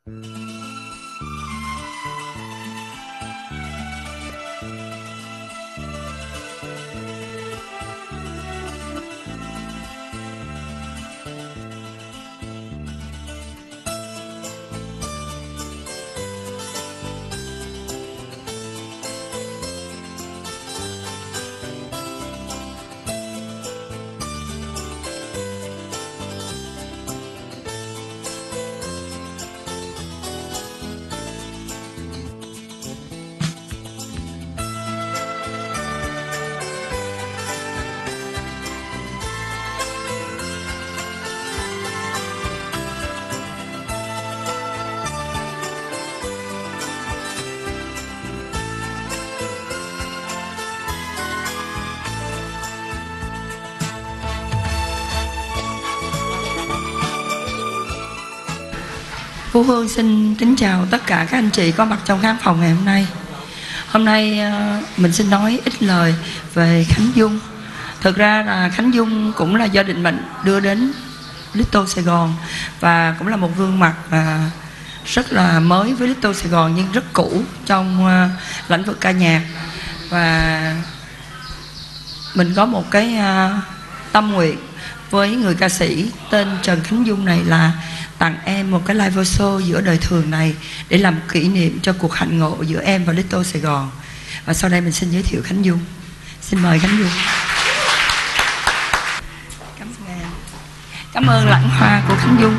Phú Hương xin kính chào tất cả các anh chị có mặt trong khán phòng ngày hôm nay. Hôm nay mình xin nói ít lời về Khánh Dung. Thực ra là Khánh Dung cũng là do định mệnh đưa đến Little Sài Gòn, và cũng là một gương mặt rất là mới với Little Sài Gòn nhưng rất cũ trong lĩnh vực ca nhạc. Và mình có một cái tâm nguyện với người ca sĩ tên Trần Khánh Dung này là tặng em một cái live show giữa đời thường này để làm kỷ niệm cho cuộc hạnh ngộ giữa em và Little Sài Gòn. Và sau đây mình xin giới thiệu Khánh Dung. Xin mời Khánh Dung. Cảm ơn em. Cảm ơn lãng hoa của Khánh Dung.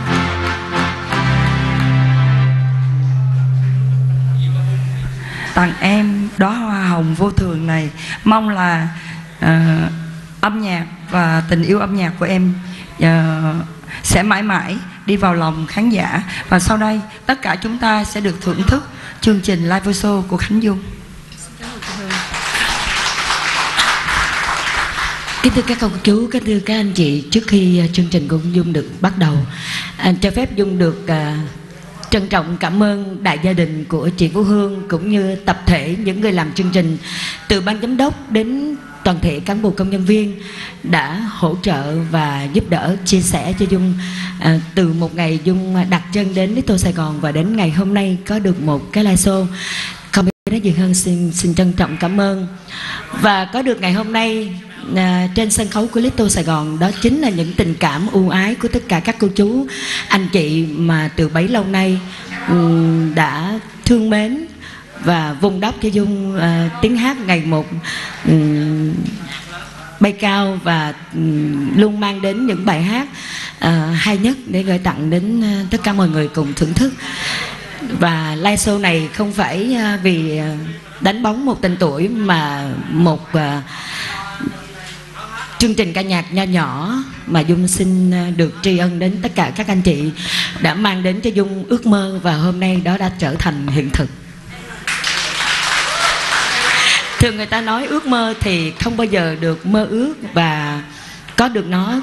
Tặng em đóa hoa hồng vô thường này. Mong là âm nhạc và tình yêu âm nhạc của em sẽ mãi mãi đi vào lòng khán giả. Và sau đây tất cả chúng ta sẽ được thưởng thức chương trình live show của Khánh Dung. Kính thưa các cô chú, kính thưa các anh chị, trước khi chương trình của Dung được bắt đầu, cho phép Dung được trân trọng cảm ơn đại gia đình của chị Phú Hương cũng như tập thể những người làm chương trình, từ ban giám đốc đến toàn thể cán bộ công nhân viên đã hỗ trợ và giúp đỡ, chia sẻ cho Dung từ một ngày Dung đặt chân đến Little Sài Gòn và đến ngày hôm nay có được một cái live show. Không biết nói gì hơn, xin trân trọng cảm ơn. Và có được ngày hôm nay trên sân khấu của Little Sài Gòn, đó chính là những tình cảm ưu ái của tất cả các cô chú anh chị mà từ bấy lâu nay đã thương mến và vun đắp cho Dung tiếng hát ngày một bay cao, và luôn mang đến những bài hát hay nhất để gửi tặng đến tất cả mọi người cùng thưởng thức. Và live show này không phải vì đánh bóng một tên tuổi, mà một chương trình ca nhạc nho nhỏ mà Dung xin được tri ân đến tất cả các anh chị đã mang đến cho Dung ước mơ, và hôm nay đó đã trở thành hiện thực. Thường người ta nói ước mơ thì không bao giờ được mơ ước, và có được nó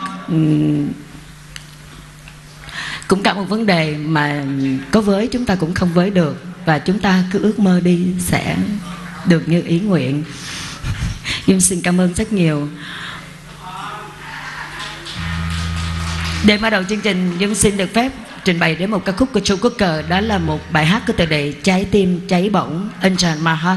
cũng cả một vấn đề mà có với chúng ta cũng không với được, và chúng ta cứ ước mơ đi sẽ được như ý nguyện. Dung xin cảm ơn rất nhiều. Để mở đầu chương trình, Dung xin được phép trình bày đến một ca khúc của Joe Cocker. Đó là một bài hát có tựa đề Trái tim cháy bỏng, Angel My Heart.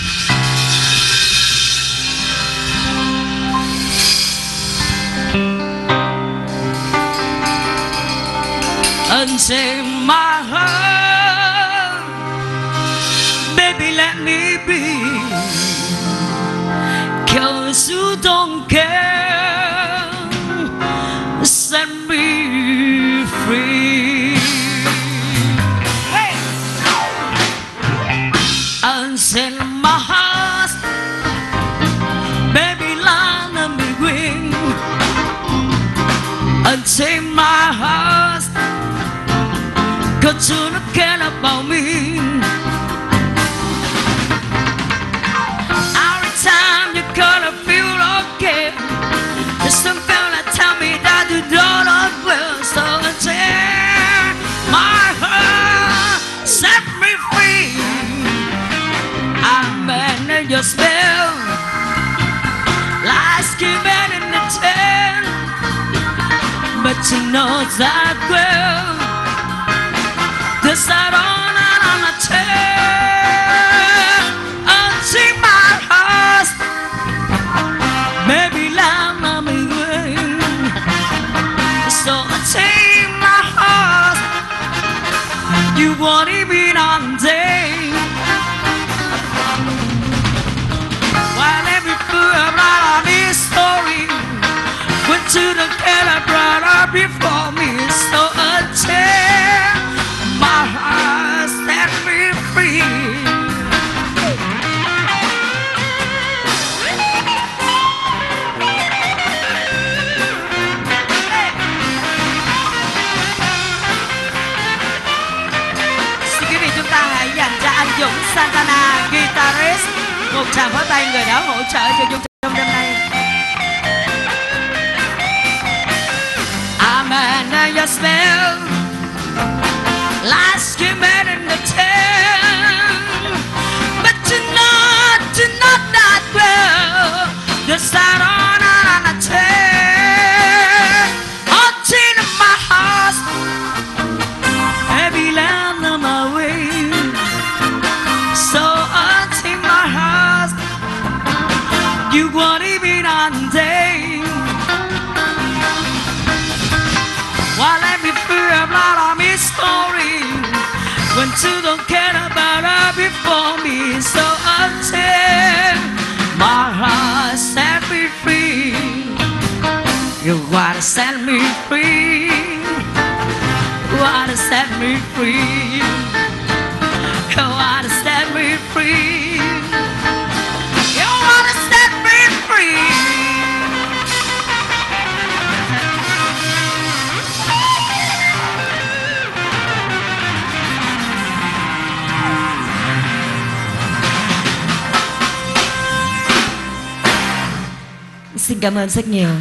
Unchain my heart, baby, let me be, 'cause you don't care, set me free. Hey! Unchain my heart, baby, let me win. Unchain my heart, 'cause you don't care about me. Every time you gonna feel okay, there's some fella tell me that you don't know well. So unchain my heart, set me free. I'm in your spell, life's given in the ten, but you know that well. Cause I don't You won't even on day. While every fool right on his story went to the killer brother before me. So until my heart set me free. Dũng Santana, guitarist, một tràng pháo tay người đã hỗ trợ cho Dung trong đêm nay. I'm under your spell, last you met in the town, but you're not that well. The sun on a tear, haunting my heart, every land of my way. So until my heart, you won't even on day. While every fear of blood on me story, when two don't care about her before me. So until my heart set me free, you wanna set me free, you wanna set me free. You wanna set me free. You wanna set me free. Xin cảm ơn rất nhiều.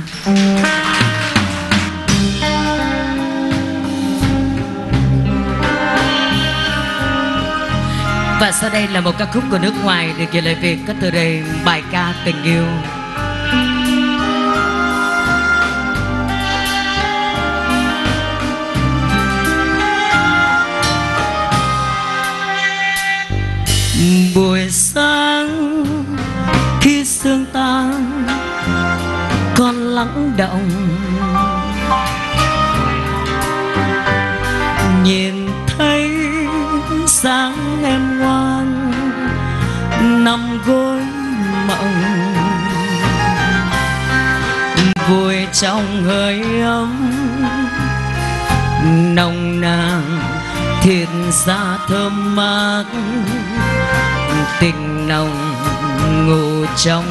Và sau đây là một ca khúc của nước ngoài được dịch lời Việt có tựa đề bài ca tình yêu. Buổi sáng khi sương tan, con lắng động nhìn thấy sáng em ngoan nằm gối mộng, vui trong hơi ấm nồng nàn thịt da thơm mát, tình nồng ngủ trong